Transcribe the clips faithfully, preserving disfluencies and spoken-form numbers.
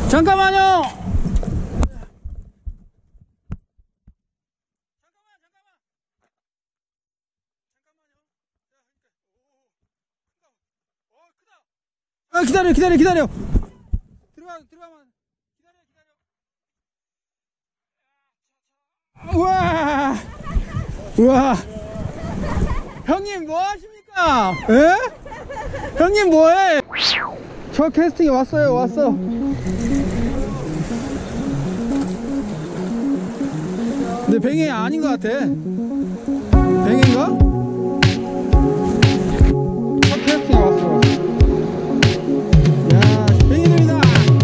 잠깐만요. 아, 기다려 기다려 기다려. 들어가 들어가면 기다려 기다려. 우와 우와. 형님 뭐 하십니까? 에? 형님 뭐해? 저 캐스팅이 왔어요. 왔어. 근데 뱅이 아닌 것 같아. 뱅인가? 저 캐스팅이 왔어. 야, 뱅이들이다.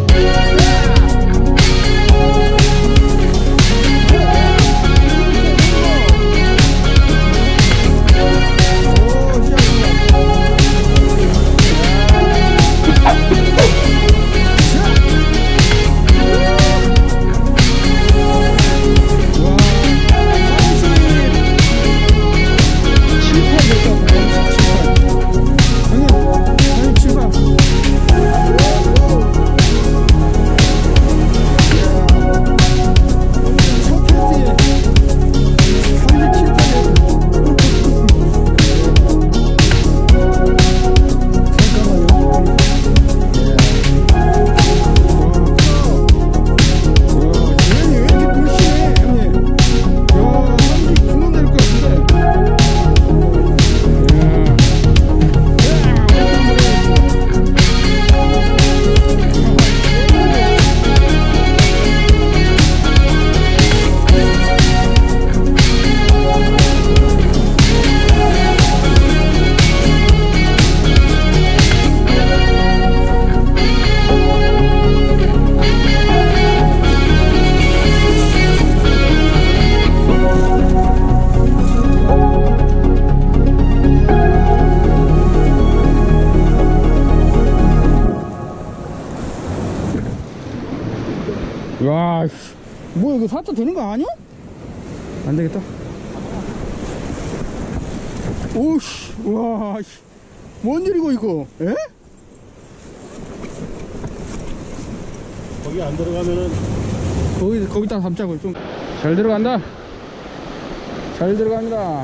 와, 뭐야 이거 살짝 되는 거 아니야? 안 되겠다. 오씨, 와, 뭔 일이고 이거? 에? 거기 안 들어가면은 거기 거기다 담자고 좀 잘 들어간다. 잘 들어갑니다.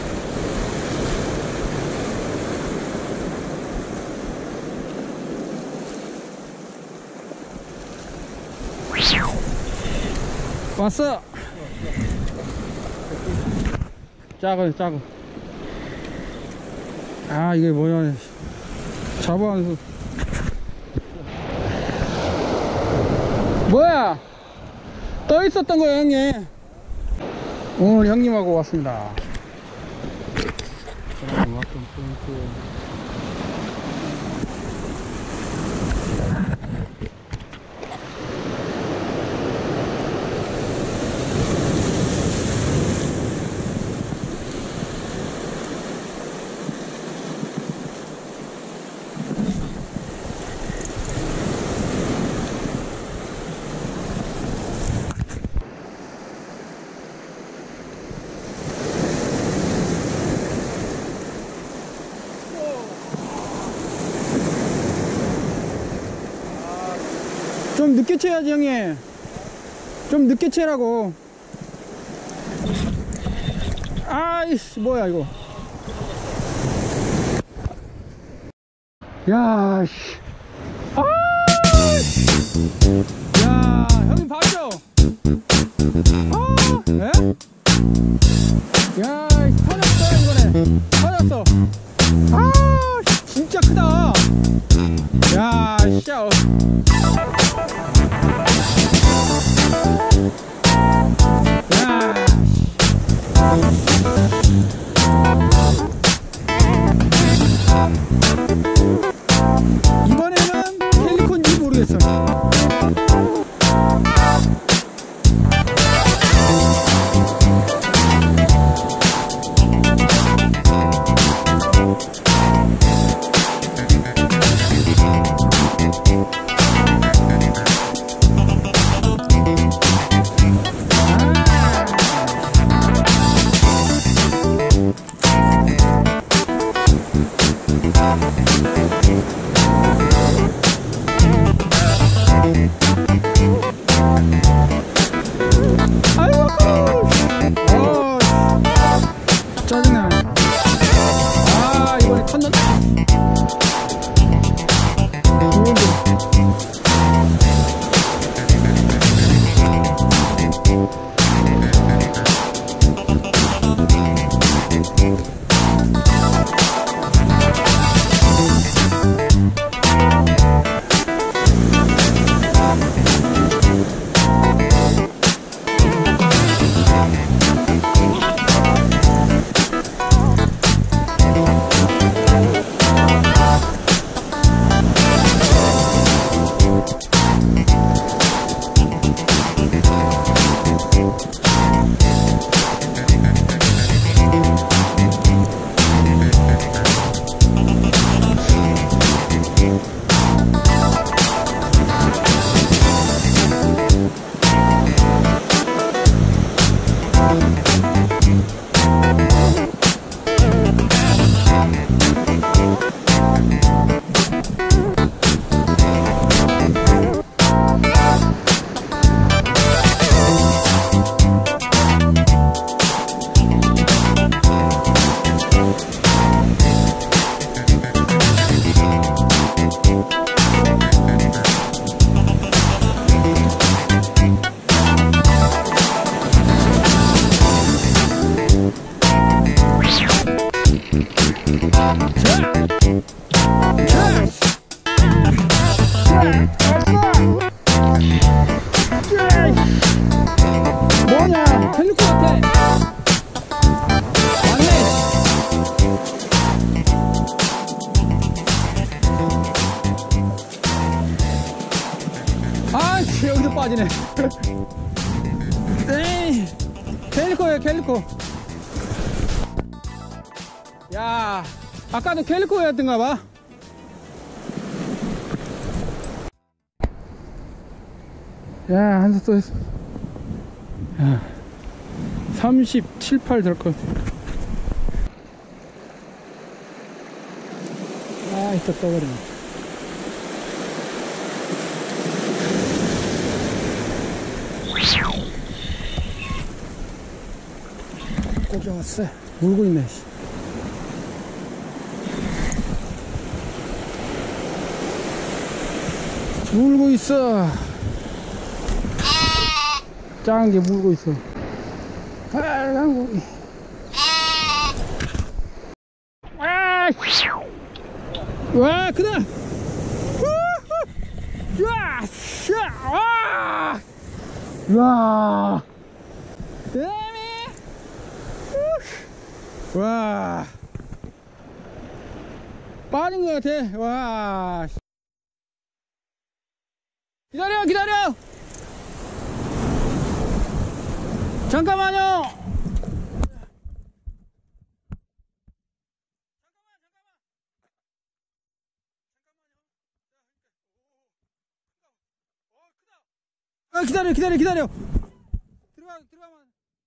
왔어. 작아 작아. 아 이게 뭐야, 잡아서 뭐야 떠 있었던 거야 형님. 오늘 형님하고 왔습니다. 좀 늦게 쳐야지 형님. 좀 늦게 치라고. 아이씨 뭐야 이거. 야씨. 아! 야 형님 봤죠? 아, 예? 야 터졌어 이거네. 터졌어. 아 진짜 크다. 야 씨. 이번에는 펠리콘인지 모르겠어. 같아. 맞네. 아, 여기서 빠지네. 에이, 캘리코예요, 캘리코. 야, 아까도 캘리코였던가 봐. 야, 한수 또 했어. 야, 삼십칠, 팔 될 것 같아. 아, 이따 떠버리네. 꼭 잡았어. 물고 있네. 물고 있어. 작은 게 물고 있어. 빨간 고기. 와, 와, 크다. 와, 와, 와, 대미. 와, 빠진 것 같아. 와, 기다려, 기다려. 잠깐만요. 아, 기다려, 기다려, 기다려. 들어가, 들어가면.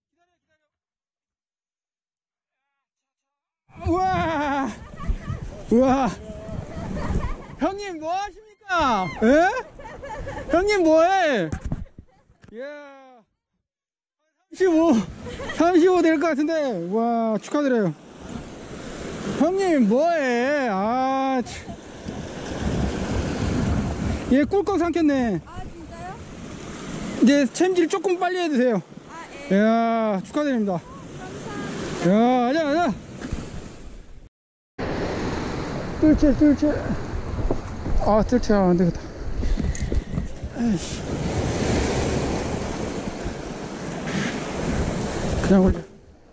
기다려, 기다려. 우와. 우와. 형님, 뭐 하십니까? 에? 형님, 뭐 해? 예. 삼십오, 삼십오 될 것 같은데. 와, 축하드려요. 형님, 뭐해? 아, 참. 얘 꿀꺽 삼켰네. 아, 진짜요? 이제 챔질 조금 빨리 해주세요. 아, 예. 이야, 축하드립니다. 감사합니다. 이야, 아자, 아자. 뜰채, 뜰채. 아, 뜰채 안 되겠다. 에이씨. 그냥 올려.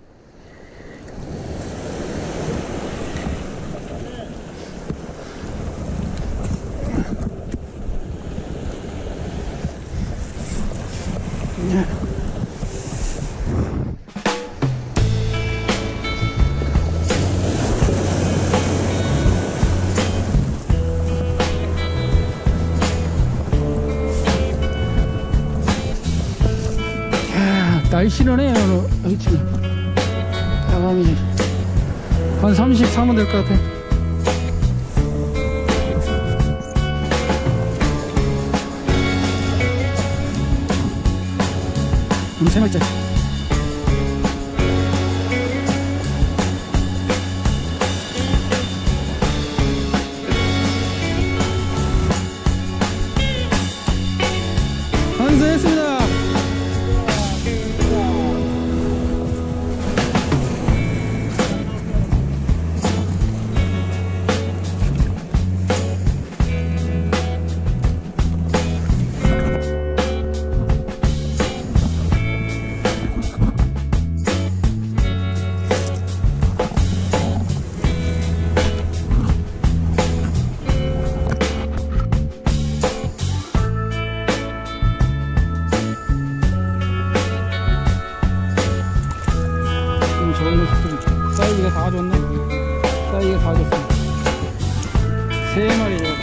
날씬하네, 오늘. 여기 지금. 야밤이 한 삼십삼 분 될 것 같아. 음, 세 마리째. 완수했습니다. 사이즈가 다 줬네. 사이즈가 다 줬어. 세 마리.